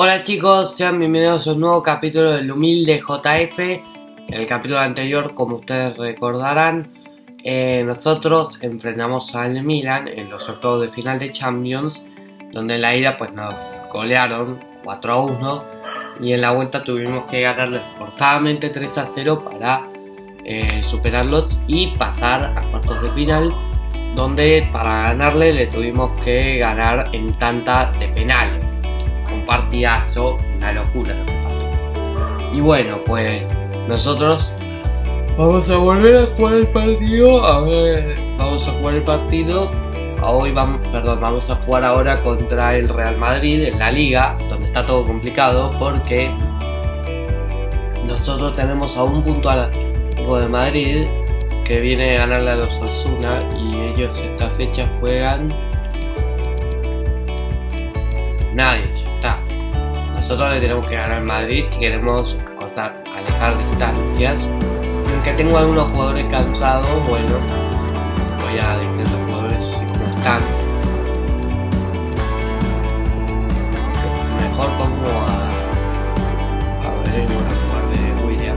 Hola chicos, sean bienvenidos a un nuevo capítulo del humilde JF. En el capítulo anterior, como ustedes recordarán, nosotros enfrentamos al Milan en los octavos de final de Champions, donde en la ida pues nos golearon 4-1 y en la vuelta tuvimos que ganarles forzadamente 3-0 para superarlos y pasar a cuartos de final, donde para ganarle le tuvimos que ganar en tanda de penales. Un partidazo, una locura lo que pasó. Y bueno, pues nosotros vamos a volver a jugar el partido. Vamos a jugar el partido. Vamos a jugar ahora contra el Real Madrid en la Liga, donde está todo complicado porque nosotros tenemos a un punto al Atlético de Madrid, que viene a ganarle a los Osasuna, y ellos esta fecha juegan nadie, ya está. Nosotros le tenemos que ganar al Madrid si queremos alejar distancias. Aunque tengo algunos jugadores cansados, bueno, voy a dejar los jugadores como están. Mejor pongo a ver, voy a jugar de William,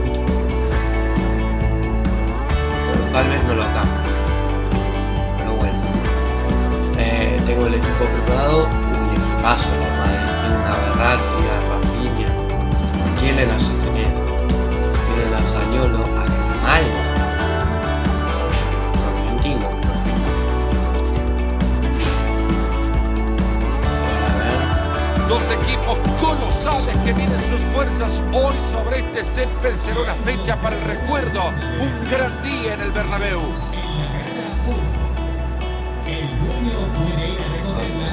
pero tal vez no lo cambie. Pero bueno, tengo el equipo preparado. Paso la Madrid, tiene una Berratti, a Rafinha, tiene a Jiménez, tiene a Zaniolo, a Grimaldo, argentino. A ver. Dos equipos colosales que miden sus fuerzas hoy sobre este césped. Será una fecha para el recuerdo, un gran día en el Bernabéu. El dueño puede ir a recogerla.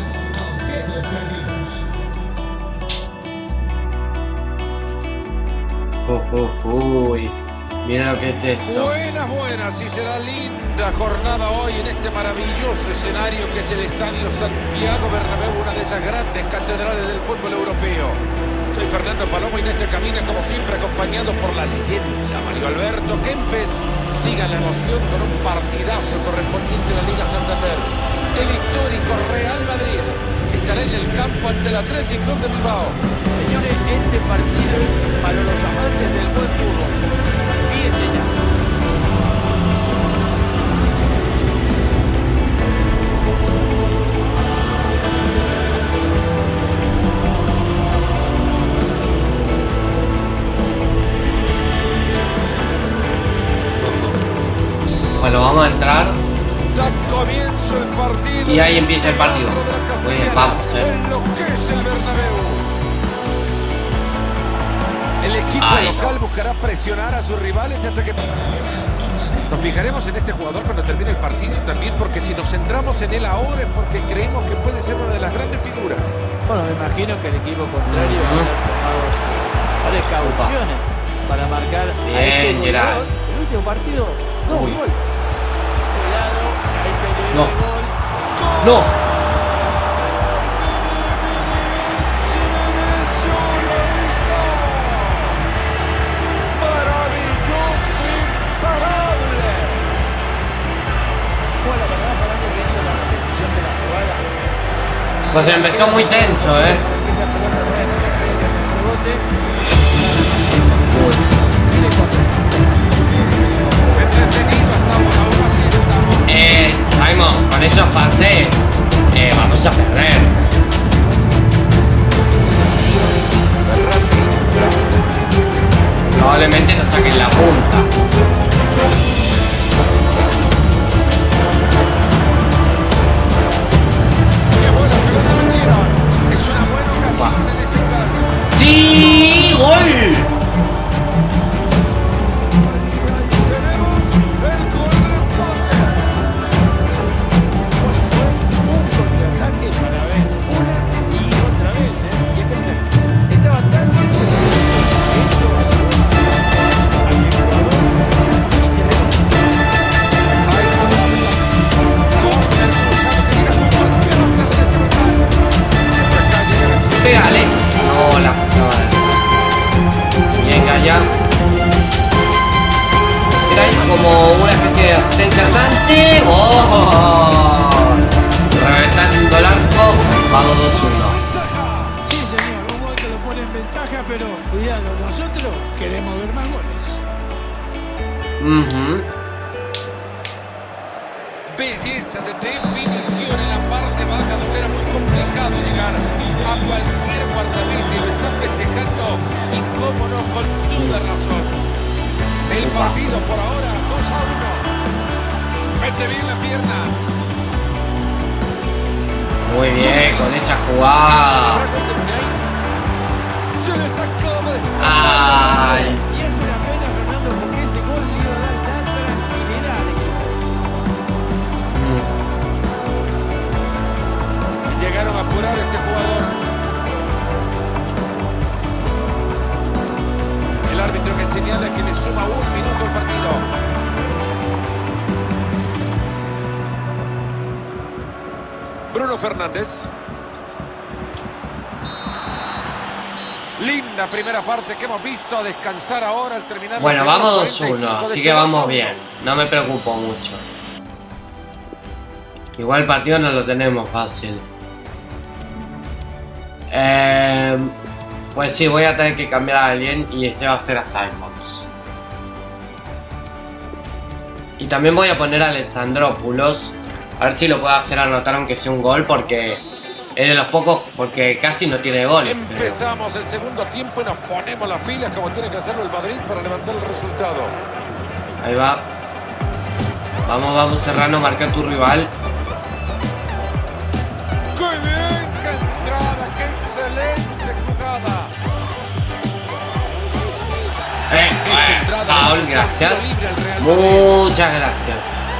Uy, mira lo que es esto. Buenas, y será linda jornada hoy en este maravilloso escenario que es el Estadio Santiago Bernabéu, una de esas grandes catedrales del fútbol europeo. Soy Fernando Palomo y en este camino, como siempre, acompañado por la leyenda Mario Alberto Kempes. Siga la emoción con un partidazo correspondiente a la Liga Santander. El histórico Real Madrid estará en el campo ante el Athletic Club de Bilbao. Señores, este partido es para los amantes del buen fútbol. Fíjense ya. Bueno, vamos a entrar. Da comienzo el partido. Y ahí empieza el partido. Muy bien, vamos, El equipo local buscará presionar a sus rivales hasta que... Nos fijaremos en este jugador cuando termine el partido, también porque si nos centramos en él ahora es porque creemos que puede ser una de las grandes figuras. Bueno, me imagino que el equipo contrario va a haber tomado sus precauciones para marcar a este goleador. El último partido, 2 goles. Cuidado, ahí peleó el gol. ¡No! Pues empezó muy tenso, Simon, con esos pases vamos a perder. Probablemente nos saquen la punta. ¡Sí! ¡Gol! Pégale. No, la puta madre. Bien, allá. Era como una especie de asistencia a Sanse. ¡Oh! Reventando el arco. Vamos 2-1. Sí, señor, un gol que lo puede Nosotros queremos ver más goles. Belleza de definición en la parte baja, donde era muy complicado llegar a cualquier guardameta y lo están festejando, y cómo no, con toda razón. El partido por ahora 2-1. Mete bien la pierna. Muy bien, con esa jugada. Se le sacó de... Ay. Y es una pena, Fernando, porque ese gol le iba a dar tanta tranquilidad al equipo. Y llegaron a apurar este jugador. El árbitro que señala que le suma 1 minuto al partido. Bruno Fernández. Linda primera parte que hemos visto. A descansar ahora al terminar. Bueno, vamos 2-1, así que vamos bien. No me preocupo mucho. Igual el partido no lo tenemos fácil. Pues sí, voy a tener que cambiar a alguien y ese va a ser a Simons. Y también voy a poner a Alexandropoulos. A ver si lo puedo hacer anotar aunque sea un gol, porque es de los pocos, porque casi no tiene goles. Empezamos el segundo tiempo y nos ponemos las pilas como tiene que hacerlo el Madrid para levantar el resultado. Ahí va. Vamos, vamos, Serrano, marca a tu rival. ¡Qué bien! ¡Qué entrada! ¡Qué excelente jugada! Paul, gracias. Muchas gracias.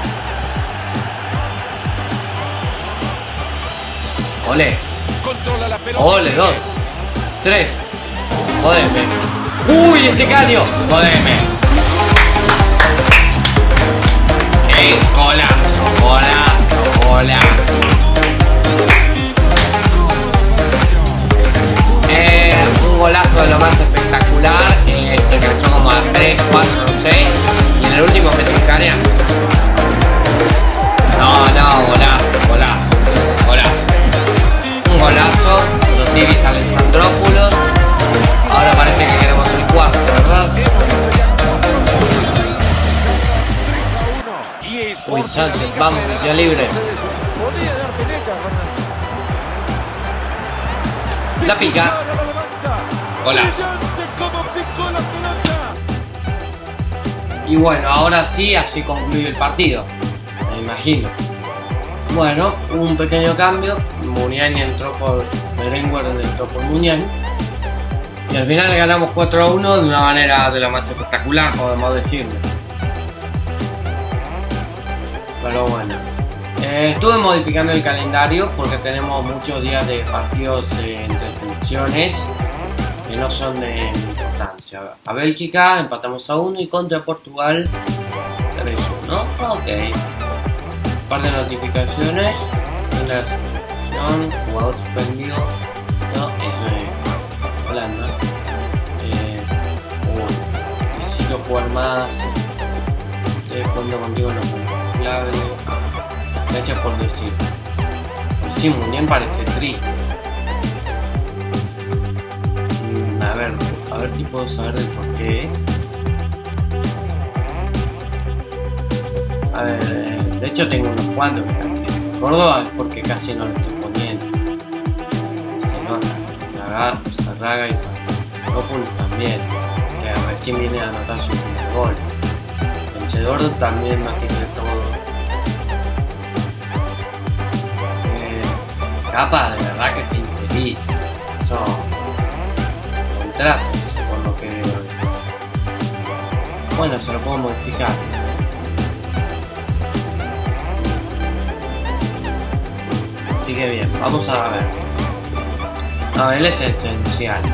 Ole. Controla la pelota. Ole, 2, 3. Jodeme. Uy, este caño. Jodeme. Golazo, golazo, golazo. Un golazo de lo más espectacular. Se enganchó como a 3, 4, 6. Y en el último metió un cañas. No, golazo, golazo, golazo. Un golazo. Los Divis Alexandropoulos. Ahora parece que queremos el cuarto, ¿verdad? Uy, Sánchez, vamos, ya libre. Podría darse neta, Fernando. La pica. Golazo. Y bueno, ahora sí, así concluye el partido. Me imagino. Bueno, hubo un pequeño cambio. Muniani entró por Berenguer, entró por Muniani. Y al final le ganamos 4-1 de una manera de lo más espectacular, podemos decirlo. Pero bueno. Estuve modificando el calendario porque tenemos muchos días de partidos entre selecciones que no son de importancia. A Bélgica empatamos a 1 y contra Portugal 3-1. Ok. Un par de notificaciones. Una notificación, jugador suspendido. No, eso es Holanda. Necesito jugar más. Estoy jugando contigo en los puntos clave. Gracias por decir. Sí, Munian parece triste. A ver si puedo saber del por qué es. A ver, de hecho tengo unos cuantos que están tristes. Córdoba es porque casi no lo estoy poniendo. Se nota. Sarraga y Santópolis también, que recién viene a anotar su primer gol. Vencedor también más que todo. Capa de verdad que está infeliz. Son contratos, por lo que veo. Bueno, se lo puedo modificar. Así que bien, vamos a ver. No, él es esencial.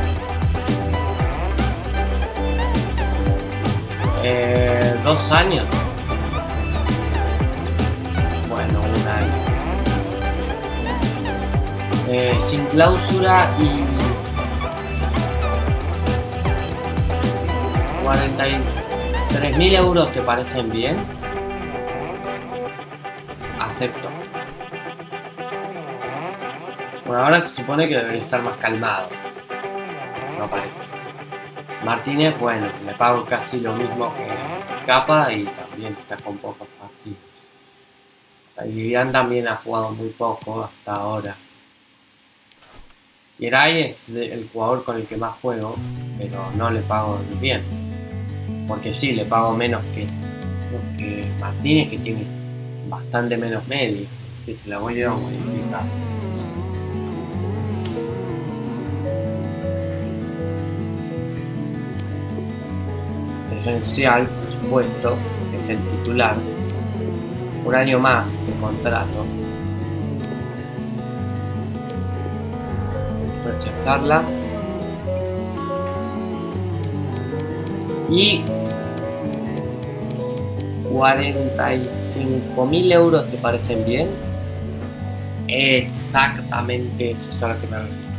2 años. Bueno, un año. Sin cláusula y 43.000 euros, ¿te parecen bien? Acepto. Bueno, ahora se supone que debería estar más calmado. No parece. Martínez, bueno, le pago casi lo mismo que Capa y también está con pocos partidos. Vivian también ha jugado muy poco hasta ahora. Yeray es el jugador con el que más juego, pero no le pago bien. Porque sí, le pago menos que Martínez, que tiene bastante menos medios. Así que se la voy a modificar. Esencial, por supuesto, es el titular. Un año más de contrato. Rechazarla. Y 45.000 euros, ¿te parecen bien? Exactamente eso es a lo que me refiero.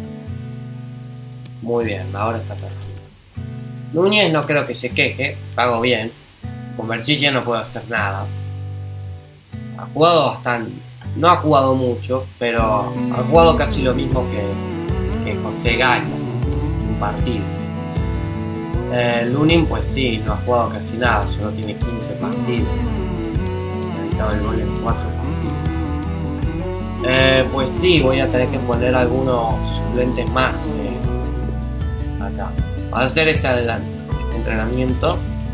Muy bien, ahora está perfecto. Núñez no creo que se queje, pago bien. Con Berchilla no puedo hacer nada. Ha jugado bastante, no ha jugado mucho, pero ha jugado casi lo mismo que José Gaya, un partido. Lunin pues sí, no ha jugado casi nada, solo tiene 15 partidos. Ha evitado el gol en 4 partidos. Pues sí, voy a tener que poner algunos suplentes más acá. Vamos a hacer este entrenamiento.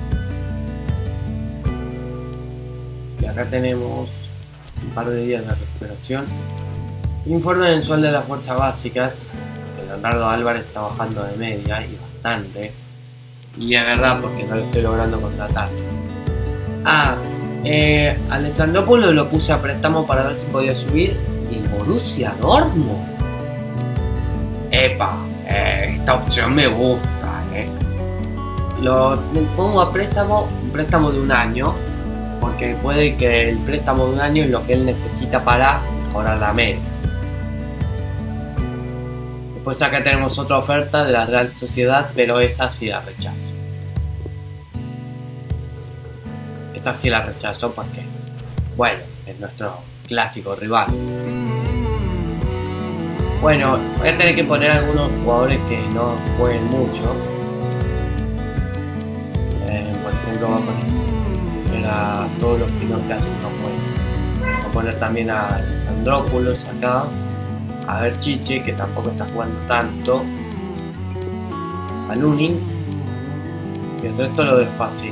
Y acá tenemos un par de días de recuperación. Informe mensual de las fuerzas básicas. Leonardo Álvarez está bajando de media y bastante. Y es verdad, porque no lo estoy logrando contratar. Alexandrópolis lo puse a préstamo para ver si podía subir. Y Borussia Dortmund. Epa, esta opción me gusta, Lo pongo a préstamo, un préstamo de un año. Porque puede que el préstamo de un año es lo que él necesita para mejorar la media. Después acá tenemos otra oferta de la Real Sociedad, pero esa sí la rechazo. Esa sí la rechazo porque, bueno, es nuestro clásico rival. Bueno, voy a tener que poner algunos jugadores que no jueguen mucho. Por ejemplo, voy a poner a todos los que no casi no juegan. Voy a poner también a Andrópolos acá. A ver Chiche, que tampoco está jugando tanto. A Lunin. Y el resto lo dejo así.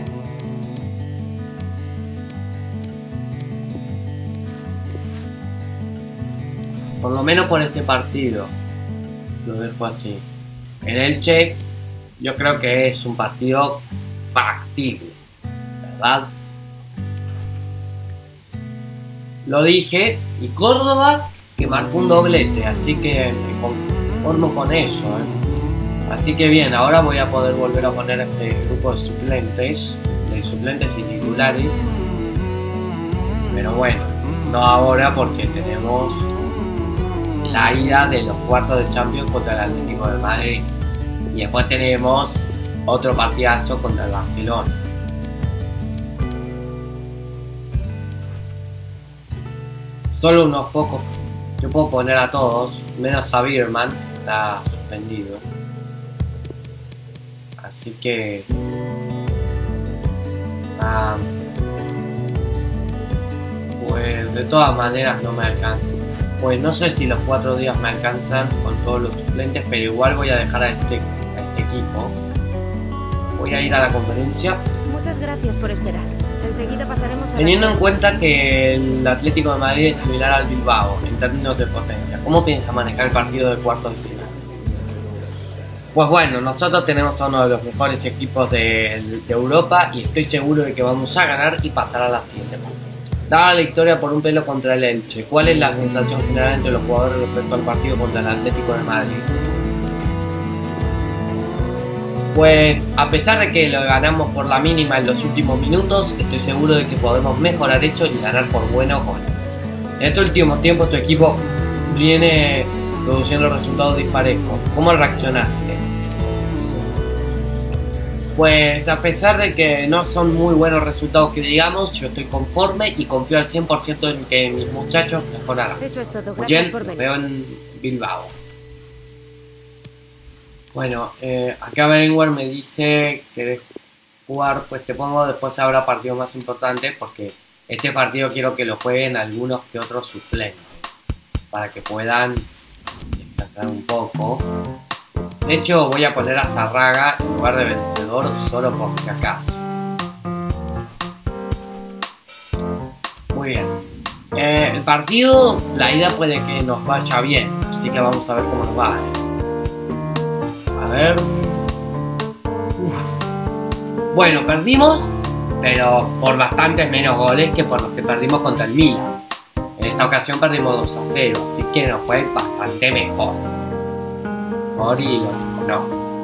Por lo menos por este partido lo dejo así. En el Che yo creo que es un partido factible, ¿verdad? Lo dije. Y Córdoba, que marcó un doblete, así que me conformo con eso, Así que bien, ahora voy a poder volver a poner este grupo de suplentes y titulares. Pero bueno, no ahora porque tenemos la ida de los cuartos de Champions contra el Atlético de Madrid. Y después tenemos otro partidazo contra el Barcelona. Solo unos pocos. Yo puedo poner a todos, menos a Birman, está suspendido. Así que... pues de todas maneras no me alcanza. Pues no sé si los 4 días me alcanzan con todos los suplentes, pero igual voy a dejar a este equipo. Voy a ir a la conferencia. Muchas gracias por esperar. Enseguida pasaremos a... Teniendo en cuenta que el Atlético de Madrid es similar al Bilbao en términos de potencia, ¿cómo piensa manejar el partido de cuartos de final? Pues bueno, nosotros tenemos a uno de los mejores equipos de Europa y estoy seguro de que vamos a ganar y pasar a la siguiente fase. Dada la victoria por un pelo contra el Elche, ¿cuál es la sensación general entre los jugadores respecto al partido contra el Atlético de Madrid? Pues a pesar de que lo ganamos por la mínima en los últimos minutos, estoy seguro de que podemos mejorar eso y ganar por buenos goles. En estos últimos tiempos tu equipo viene produciendo resultados disparejos. ¿Cómo reaccionaste? Pues a pesar de que no son muy buenos resultados que digamos, yo estoy conforme y confío al 100% en que mis muchachos mejorarán. Eso es todo. Muy Gracias bien, por nos venir. veo en Bilbao. Bueno, acá Berenguer me dice que jugar, pues te pongo, después habrá partidos más importantes porque este partido quiero que lo jueguen algunos que otros suplentes para que puedan descansar un poco. De hecho voy a poner a Zarraga en lugar de vencedor solo por si acaso. Muy bien. El partido, la ida puede que nos vaya bien, así que vamos a ver cómo nos va. A ver. Bueno, perdimos, pero por bastantes menos goles que por los que perdimos contra el Milan. En esta ocasión perdimos 2-0, así que nos fue bastante mejor. Y no.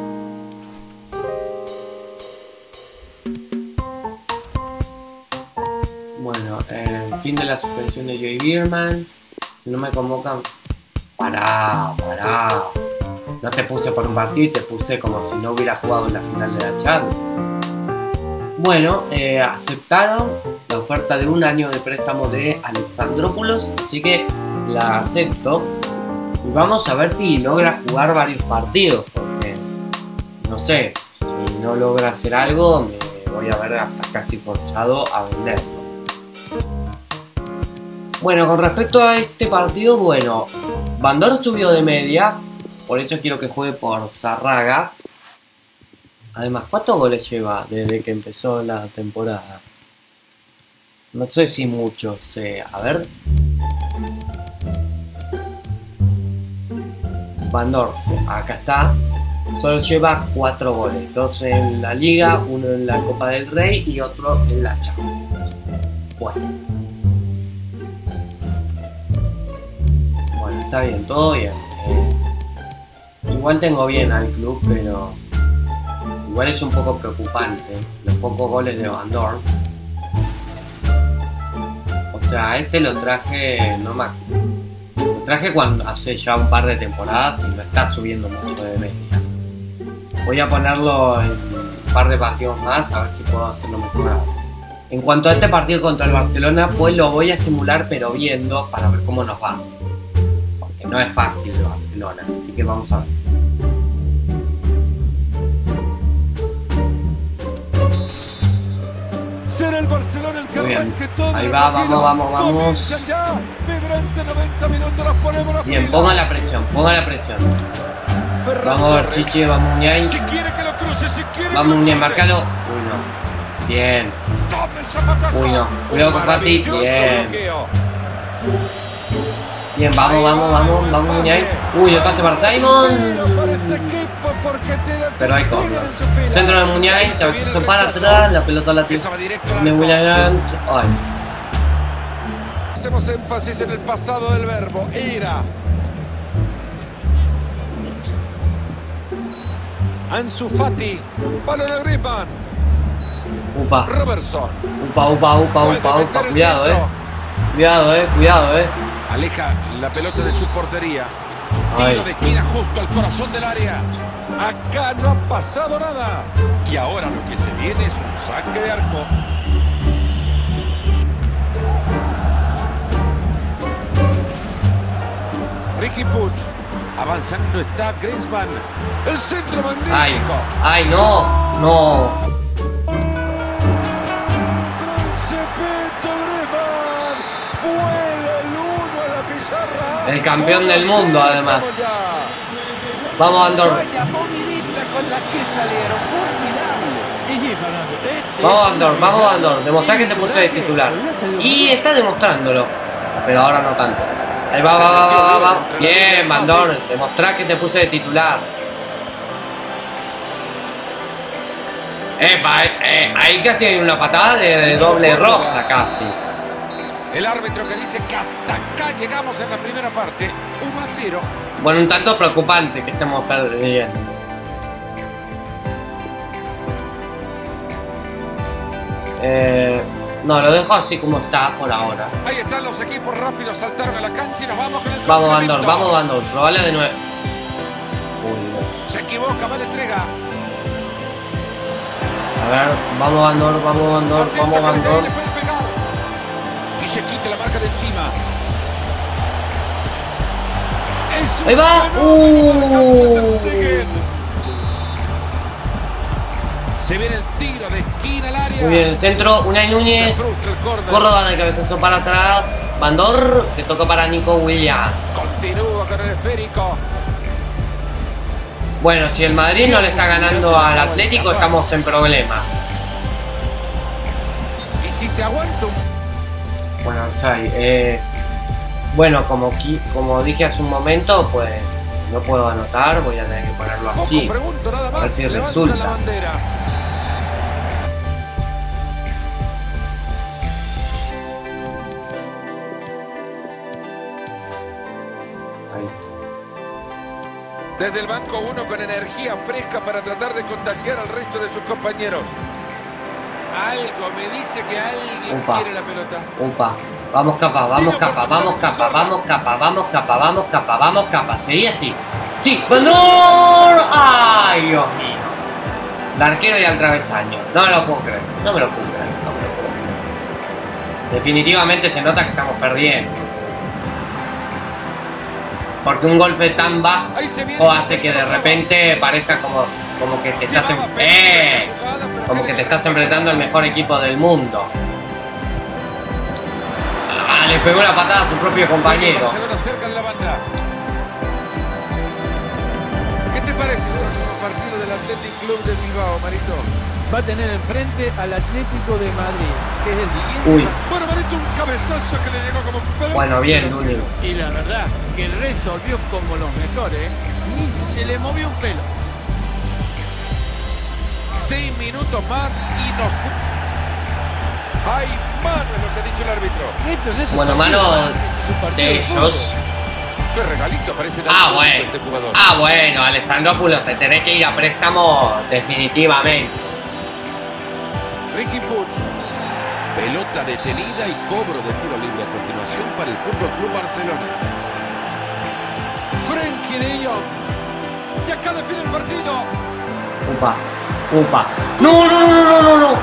Bueno, el fin de la suspensión de Joey Bierman. Si no me convocan, pará. No te puse por un partido y te puse como si no hubiera jugado en la final de la Champions. Bueno, aceptaron la oferta de un año de préstamo de Alexandropoulos, así que la acepto. Y vamos a ver si logra jugar varios partidos, porque no sé, si no logra hacer algo, me voy a ver hasta casi forzado a venderlo. Bueno, con respecto a este partido, bueno, Bandor subió de media, por eso quiero que juegue por Zarraga. Además, ¿cuántos goles lleva desde que empezó la temporada? No sé si muchos, a ver. Bandor, acá está. Solo lleva 4 goles. 2 en la Liga, 1 en la Copa del Rey y otro en la Champions. Bueno, está bien, todo bien. Igual tengo bien al club, pero igual es un poco preocupante los pocos goles de Bandor. O sea, este lo traje, lo traje cuando hace ya un par de temporadas y no está subiendo mucho de media. Voy a ponerlo en un par de partidos más a ver si puedo hacerlo mejor. En cuanto a este partido contra el Barcelona, pues lo voy a simular pero viendo para ver cómo nos va. Porque no es fácil el Barcelona, así que vamos a ver. Será el Barcelona el que arranque todo. Ahí va, vamos. Bien, ponga la presión. Vamos a ver, Chichi, vamos Muñay. Si quiere que lo cruce, vamos Muñay, marcalo. Uy, no. Bien. Uy, no. Cuidado con Fati. Bien. Bien, vamos Muñay. Uy, el pase para Simon. Pero hay corner. Centro de Muñay, se para atrás, la pelota la tiene Williams. Ay. Hacemos énfasis en el pasado del verbo, ira. Ansu Fati, balón de Griezmann. Upa. Robertson. Upa. Cuidado. Aleja la pelota de su portería. Tiro de esquina justo al corazón del área. Acá no ha pasado nada. Y ahora lo que se viene es un saque de arco. Riqui Puig. Avanzando está Griezmann. El centro magnífico. Ay, no. El campeón del mundo, además. Vamos, Andor. Vamos, Andor. Demostrá que te puse de titular. Y está demostrándolo. Pero ahora no tanto. Ahí va. Bien, Andor. Demostrá que te puse de titular. Ahí casi hay una patada de doble roja, casi. El árbitro que dice que hasta acá llegamos en la primera parte, 1-0. Bueno, un tanto preocupante que estemos perdiendo. No, lo dejo así como está por ahora. Ahí están los equipos rápidos, saltaron a la cancha y nos vamos con el Vamos, Andor, probale de nuevo. Se equivoca, mala entrega. A ver, vamos, Andor. Y se quita la marca de encima. Ahí va. Se viene el tiro de esquina al área. Muy bien, el centro, Unai Núñez. Córdoba de cabezazo para atrás. Bandor, que toca para Nico Williams. Continúa con el esférico. Bueno, si el Madrid no le está ganando al Atlético, estamos en problemas. Y si se aguanta un... Bueno, bueno, como dije hace un momento, pues no puedo anotar, voy a tener que ponerlo así. Pregunto, nada más. A ver si Levanta resulta. la bandera. Ahí. Desde el banco uno con energía fresca para tratar de contagiar al resto de sus compañeros. Algo me dice que alguien quiere la pelota. Upa. Vamos capa, vamos capa, vamos capa, vamos capa, vamos capa, vamos capa, vamos capa. Seguí así. ¡Sí! ¡Bandor! ¡Ay, Dios mío! El arquero y al travesaño. No me lo puedo creer. No me lo puedo creer. No me lo puedo creer. Definitivamente se nota que estamos perdiendo. Porque un golpe tan bajo hace que de repente parezca como que te estás como que te estás enfrentando al mejor equipo del mundo. Ah, le pegó la patada a su propio compañero. Barcelona cerca de la banda. ¿Qué te parece el próximo partido del Athletic Club de Bilbao, Marito? Va a tener enfrente al Atlético de Madrid, que es el siguiente. Uy. Bueno, Marito, un cabezazo que le llegó como pelota. Bueno, bien, Luli. Y la verdad que resolvió como los mejores, ni se le movió un pelo. 6 minutos más y nos... ¡Ay, mano! Es lo que ha dicho el árbitro. Bueno, mano de ellos. ¡Qué regalito parece Ah, bueno. este jugador! Ah, bueno, Alexandrópulos, te tenés que ir a préstamo definitivamente. Ricky Puig. Pelota detenida y cobro de tiro libre a continuación para el Fútbol Club Barcelona. Frenkie de Jong. Y acá define el partido. Upa, upa. No, no, no, no, no, no.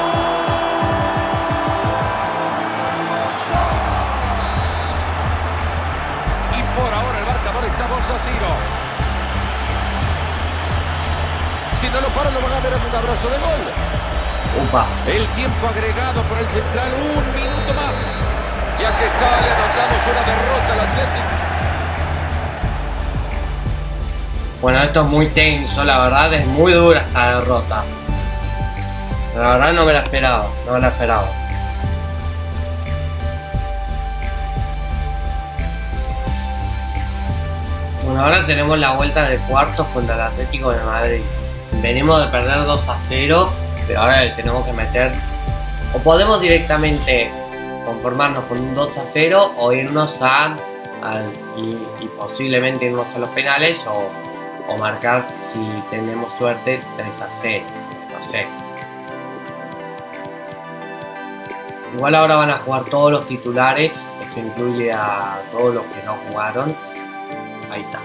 Y por ahora el marcador está 2-0. Si no lo para, lo van a ver en un abrazo de gol. Upa. El tiempo agregado por el central, 1 minuto más. Y aquí está, le anotamos una derrota al Atlético. Bueno, esto es muy tenso, la verdad, es muy dura esta derrota. La verdad no me la esperaba, no me la esperaba. Bueno, ahora tenemos la vuelta de cuartos contra el Atlético de Madrid. Venimos de perder 2-0, pero ahora le tenemos que meter... O podemos directamente conformarnos con un 2-0 o irnos y posiblemente irnos a los penales o marcar, si tenemos suerte, 3-0. No sé. Igual ahora van a jugar todos los titulares. Esto incluye a todos los que no jugaron. Ahí está.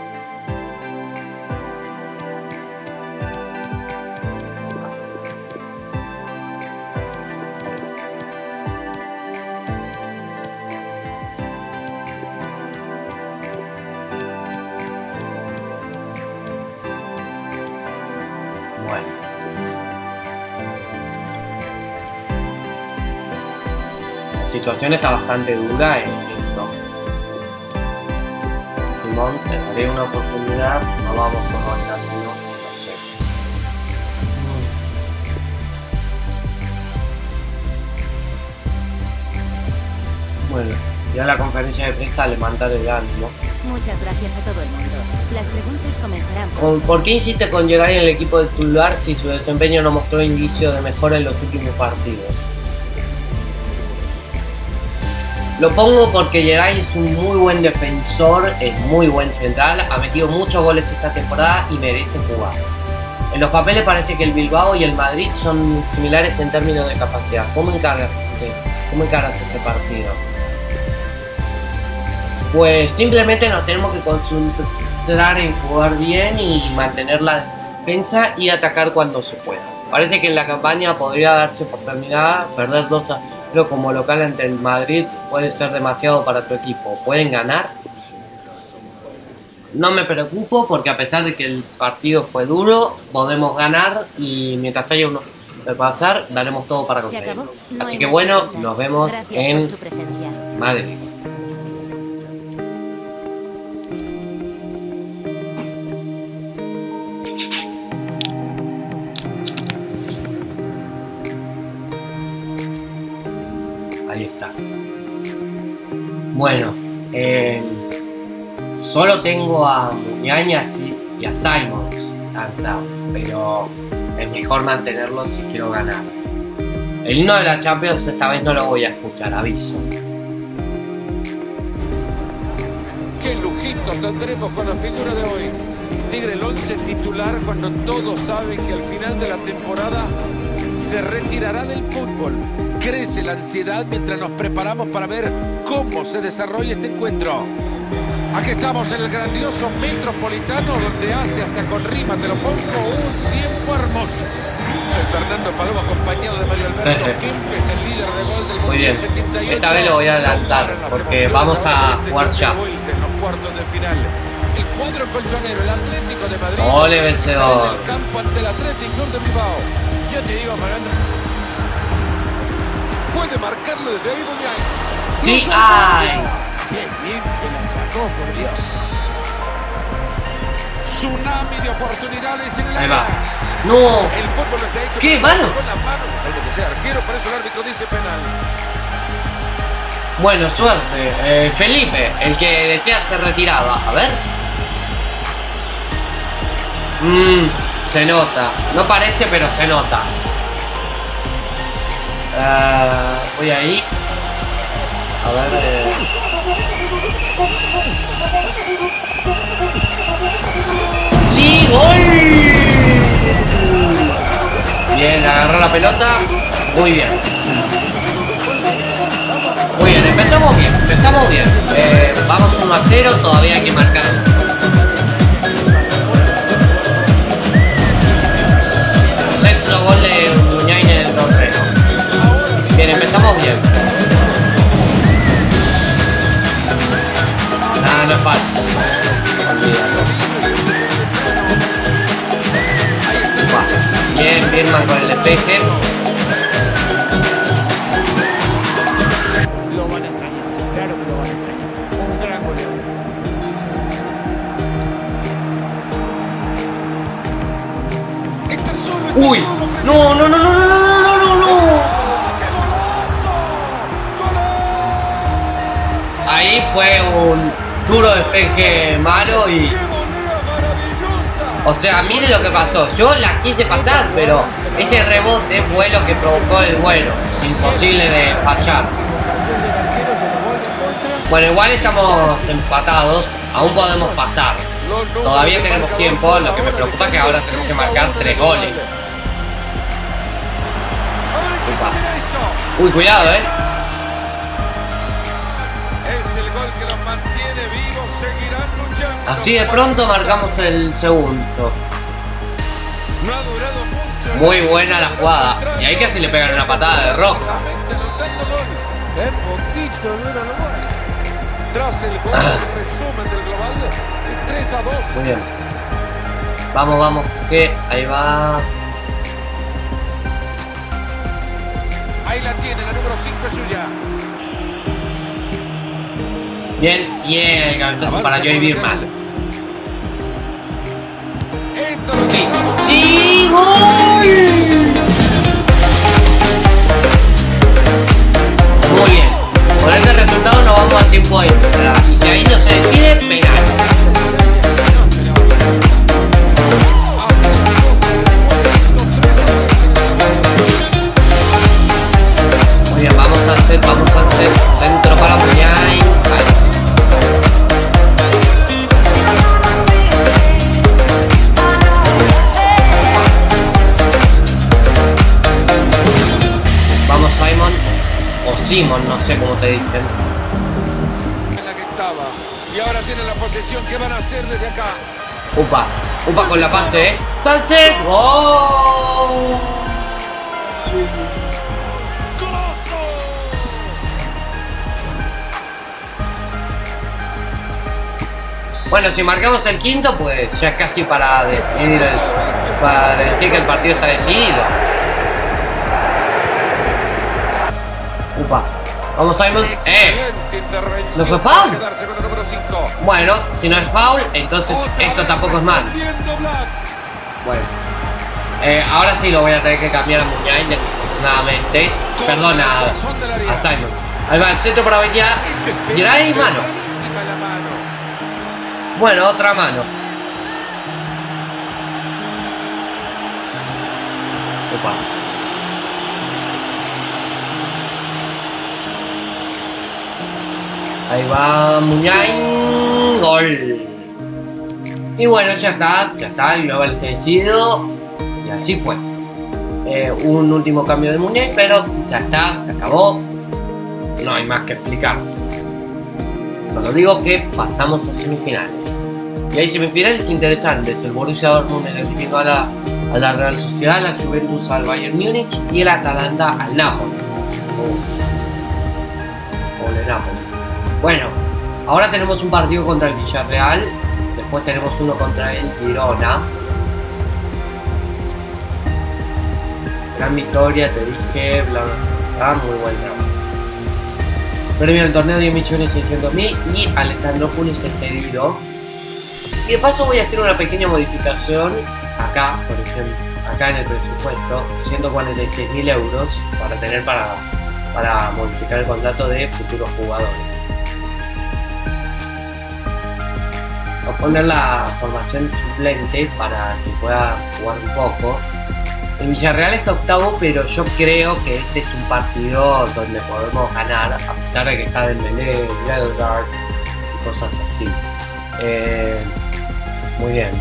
Bueno. La situación está bastante dura en esto. Simón, te daré una oportunidad. No vamos con Ronaldinho, no sé. Bueno, ya la conferencia de prensa le mandaré el ánimo. Muchas gracias a todo el mundo. Las preguntas comenzarán ¿Por qué insiste con Geray en el equipo del titular si su desempeño no mostró indicio de mejora en los últimos partidos? Lo pongo porque Geray es un muy buen defensor, es muy buen central, ha metido muchos goles esta temporada y merece jugar. En los papeles parece que el Bilbao y el Madrid son similares en términos de capacidad. ¿Cómo encaras este partido? Pues simplemente nos tenemos que concentrar en jugar bien y mantener la defensa y atacar cuando se pueda. Parece que en la campaña podría darse por terminada. Perder 2-0 como local ante el Madrid puede ser demasiado para tu equipo. ¿Pueden ganar? no me preocupo porque a pesar de que el partido fue duro, podemos ganar y mientras haya uno de pasar, daremos todo para conseguirlo. Así que bueno, nos vemos en Madrid. Ahí está. Bueno, solo tengo a Muñañas y a Simons lanzados, pero es mejor mantenerlos si quiero ganar. El himno de la Champions esta vez no lo voy a escuchar, aviso. Qué lujitos tendremos con la figura de hoy. Tigre el 11 titular cuando todos saben que al final de la temporada se retirará del fútbol. Crece la ansiedad mientras nos preparamos para ver cómo se desarrolla este encuentro. Aquí estamos en el grandioso Metropolitano, donde hace hasta con rima, te lo pongo, un tiempo hermoso. Soy Fernando Palomo, acompañado de Mario Alberto Kempes, el líder de gol del Muy bien, 78. esta vez lo voy a adelantar porque vamos a jugar ya. En los cuartos de final. El cuadro colchonero, el Atlético de Madrid. Ole, vencedor. En el campo ante el Athletic Club de Bilbao. Yo te digo, Fernando. Puede marcarlo desde ahí, Muñañ. Sí, ay. Bien, que la sacó, por Dios. Tsunami de oportunidades en el Ahí área. va. No. El fútbol está hecho ¿Qué, para mano? con las manos. Hay que ser arquero, por eso el árbitro dice penal. Bueno, suerte. Felipe, el que decía se retiraba. A ver. Se nota. No parece, pero se nota. Voy ahí. A ver. ¡Sí! ¡Gol! Bien, agarró la pelota. Muy bien. Muy bien, empezamos bien. Vamos 1-0, todavía hay que marcar. Sexto gol de Muñañ en el torneo. Bien, empezamos bien. Nada, no es falta. Bien, Birman con el despeje. Lo van a extrañar, claro que lo van a extrañar. Un gran goleador. Está solo. Uy, no. Ahí fue un duro despeje malo y... O sea, mire lo que pasó. Yo la quise pasar, pero ese rebote fue lo que provocó el vuelo. Imposible de fallar. Bueno, igual estamos empatados. Aún podemos pasar. Todavía tenemos tiempo. Lo que me preocupa es que ahora tenemos que marcar 3 goles. Uy, cuidado, Es el gol que nos mantiene vivos, seguirán luchando. Así de pronto marcamos el segundo. No ha durado mucho. Muy buena la jugada. Y ahí casi le pegan una patada de roja. Es poquito duro lo bueno. Tras el gol, el resumen del global, 3-2. Muy bien. Vamos, que ahí va. Ahí la tiene, la número 5 es suya. Bien, el cabezazo para Joy Birman. Sí, gol. Muy bien. Con este resultado nos vamos al tiempo extra. Y si ahí no se decide, penal. Muy bien, vamos al set. Centro para Muñañ. Vamos Simon o Simon, no sé cómo te dicen. En la que estaba. Y ahora tiene la posesión. ¿Qué van a hacer desde acá? Upa con la pase, Sunset, gol. Bueno, si marcamos el quinto, pues ya es casi para decir que el partido está decidido. Upa. Vamos, Simons. ¿No fue foul? Bueno, si no es foul, entonces esto tampoco es mal. Bueno. Ahora sí lo voy a tener que cambiar a Muñay, desafortunadamente. Perdona a Simons. Ahí va el centro para Bella. Y ahí mano. Bueno, otra mano. Opa. Ahí va Muñay. Gol. Y bueno, ya está. El global está decidido. Y así fue. Un último cambio de Muñay, pero ya está, se acabó. No hay más que explicar. Solo digo que pasamos a semifinales. Y hay semifinales interesantes. El Borussia Dortmund eliminó a la Real Sociedad, la Juventus al Bayern Múnich y el Atalanta al Napoli. O el Napoli. Bueno, ahora tenemos un partido contra el Villarreal. Después tenemos uno contra el Girona. Gran victoria, te dije, bla bla bla, muy buen trabajo. Premio del torneo 10.600.000 y Alejandropoulos es cedido. Y de paso voy a hacer una pequeña modificación acá, por ejemplo, acá en el presupuesto, 146.000 euros para tener para modificar el contrato de futuros jugadores. Voy a poner la formación suplente para que pueda jugar un poco. El Villarreal está octavo, pero yo creo que este es un partido donde podemos ganar, a pesar de que está Dembélé, Ødegaard y cosas así. Muy bien.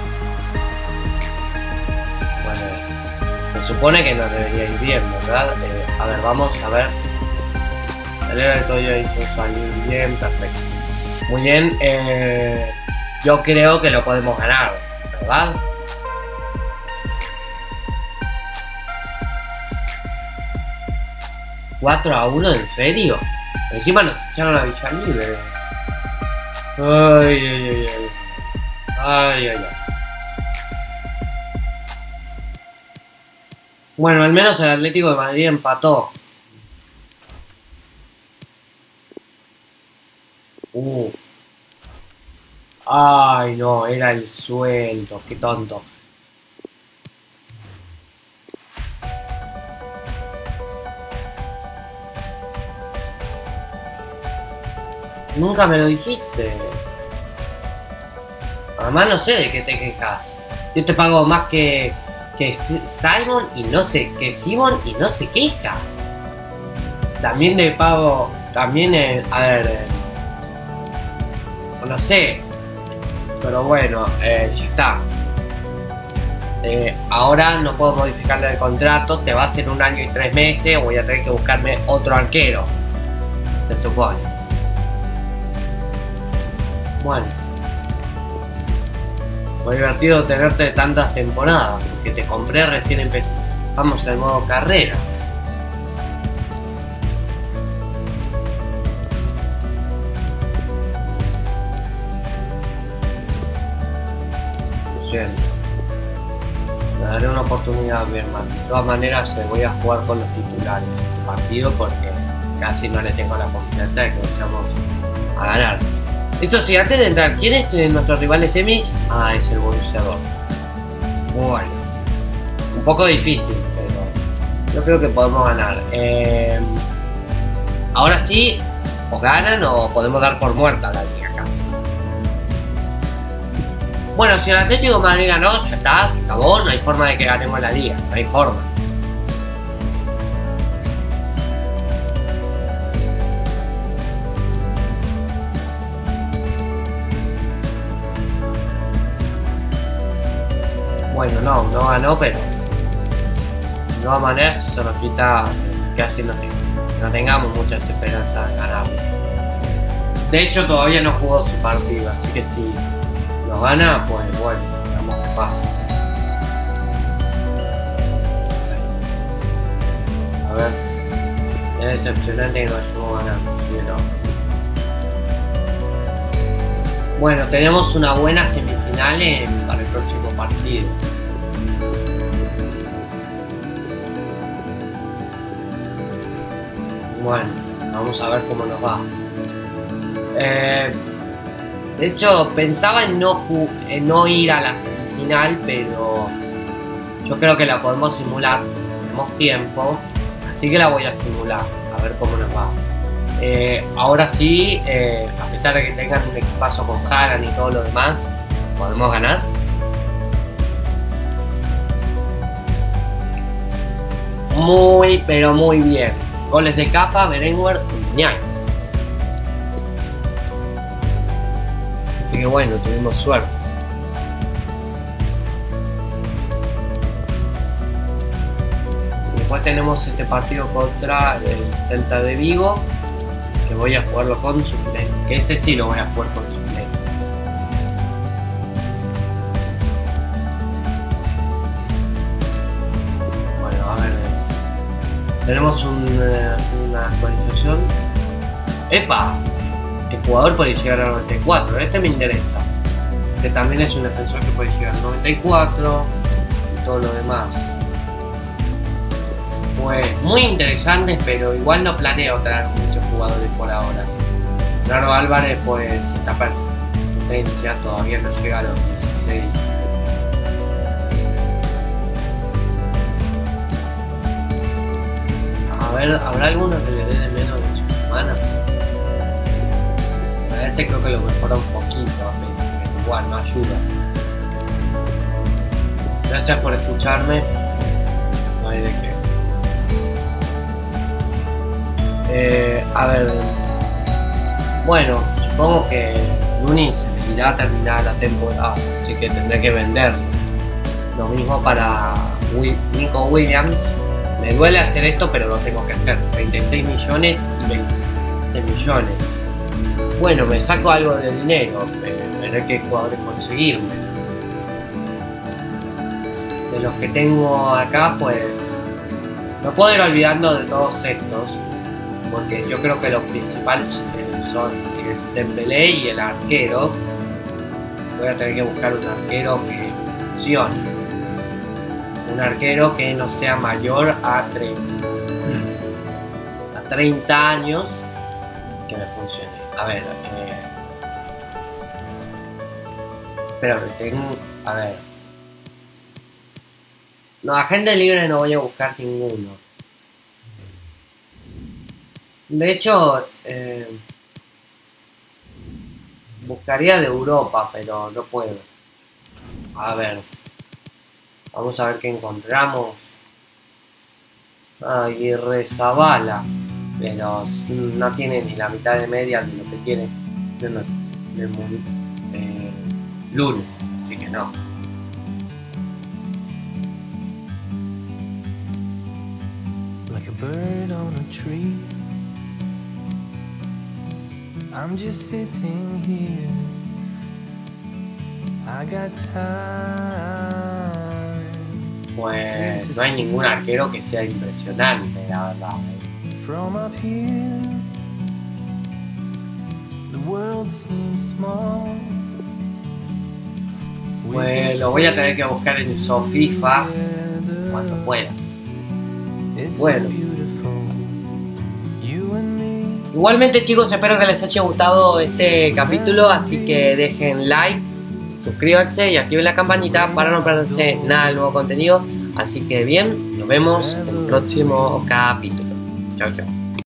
Bueno, se supone que nos debería ir bien, ¿verdad? A ver, vamos a ver. El Toyo hizo salir bien, perfecto. Muy bien, yo creo que lo podemos ganar, ¿verdad? ¿4-1? ¿En serio? Encima nos echaron a Villa Libre. Ay, ay, ay, ay. Ay, ay, ay. Bueno, al menos el Atlético de Madrid empató. Ay, no, era el sueldo. Qué tonto. Nunca me lo dijiste. Además no sé de qué te quejas. Yo te pago más que Simon y no sé, que Simon y no se queja. También te pago, también, a ver, no sé. Pero bueno, ya está. Ahora no puedo modificarle el contrato. Te va a ser 1 año y 3 meses. O voy a tener que buscarme otro arquero. Se supone. Bueno. Muy divertido tenerte tantas temporadas. Porque te compré recién empezamos en modo carrera. Lo siento. Me daré una oportunidad a mi hermano. De todas maneras, voy a jugar con los titulares este partido porque casi no le tengo la confianza de que vayamos a ganar. Eso sí, antes de entrar, ¿quién es nuestro rival de semis? Ah, es el Borussia Dortmund. Bueno, un poco difícil, pero yo creo que podemos ganar. Ahora sí, o ganan o podemos dar por muerta la liga casi. Bueno, si el Atlético de Madrid ganó, ya está, se acabó, no hay forma de que ganemos la liga, no hay forma. Bueno, no ganó, pero de todas maneras eso nos quita casi no tengamos muchas esperanzas de ganar. De hecho, todavía no jugó su partido, así que si lo gana, pues bueno, veamos qué pasa. A ver, es decepcionante que no estemos ganando, ¿sí o no? Bueno, tenemos una buena semifinal para el próximo partido. Bueno, vamos a ver cómo nos va. De hecho, pensaba en no ir a la semifinal, pero yo creo que la podemos simular. Tenemos tiempo, así que la voy a simular, a ver cómo nos va. Ahora sí, a pesar de que tengan un equipazo con Haaland y todo lo demás, podemos ganar. Muy, pero muy bien. Goles de Capa, Berenguer y Ñay. Así que bueno, tuvimos suerte. Después tenemos este partido contra el Celta de Vigo, que voy a jugarlo con suplentes. Que ese sí lo voy a jugar con suplentes. Bueno, a ver. Tenemos una actualización. ¡Epa! El jugador puede llegar a 94. Este me interesa. Este también es un defensor que puede llegar a 94. Y todo lo demás. Pues muy interesante, pero igual no planeo traer muchos jugadores por ahora. Claro, Álvarez pues está potencia, todavía no llega a los 16. A ver, ¿habrá alguno que le dé de menos de 8 semanas? A este creo que lo mejora un poquito, pero igual no ayuda. Gracias por escucharme. No hay de qué. A ver. Bueno, supongo que Lunis irá a terminar la temporada, así que tendré que venderlo. Lo mismo para Nico Williams. Me duele hacer esto, pero lo tengo que hacer. 36 millones y 20 millones. Bueno, me saco algo de dinero. Veré qué jugadores conseguirme. De los que tengo acá, pues no puedo ir olvidando de todos estos, porque yo creo que los principales son Dembélé y el arquero. Voy a tener que buscar un arquero que funcione. Un arquero que no sea mayor a 30 años, que me funcione. A ver, espera, tengo, a ver. No, agente libre no voy a buscar ninguno. De hecho, buscaría de Europa, pero no puedo. A ver. Vamos a ver qué encontramos. Aguirrezabala. Pero no tiene ni la mitad de media de lo que tiene Lune. Así que no. Like a bird on a tree, I'm just sitting here. I got time. Pues no hay ningún arquero que sea impresionante, la verdad. From up here, the world seems small. Pues lo voy a tener que buscar en SoFIFA cuando pueda. Bueno. Igualmente, chicos, espero que les haya gustado este capítulo, así que dejen like, suscríbanse y activen la campanita para no perderse nada del nuevo contenido. Así que bien, nos vemos en el próximo capítulo. Chao, chao.